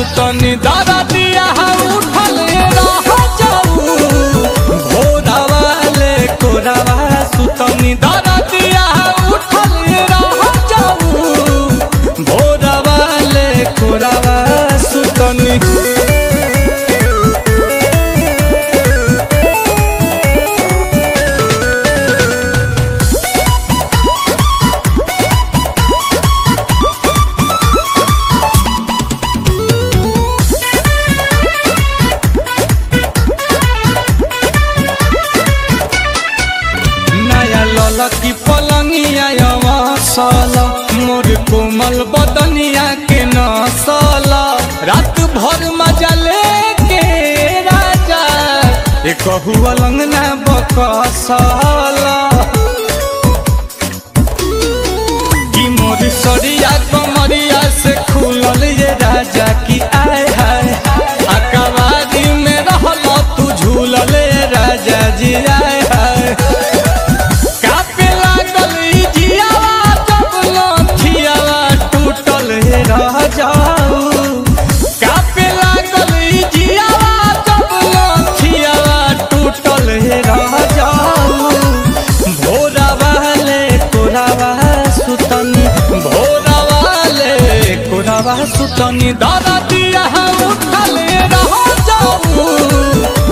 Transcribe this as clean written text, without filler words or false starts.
सुतनी दादा दिया उठल रह जाऊ भोरावा ले कोरावा सुतनी दादा दिया उठल रह जाऊ भोरावा ले कोरावा सुतनी। लकी पलंगिया अवसल मोर कोमल बदनिया के नसल रात भर मजा लेके राजा एक अलंगना बकसल कि मोर सरिया कमरिया से खुलल ये राजा की आय हाय अकबारी में रहल तू झूलल राजा जी आय हाय रह जाऊ कापे लागल जियावा जब लखियावा टूटल रह जाऊ भोरावा ले कोरावा सुतनी भोरावा ले कोरावा सुतनी दादा दिया उठल रह जाऊ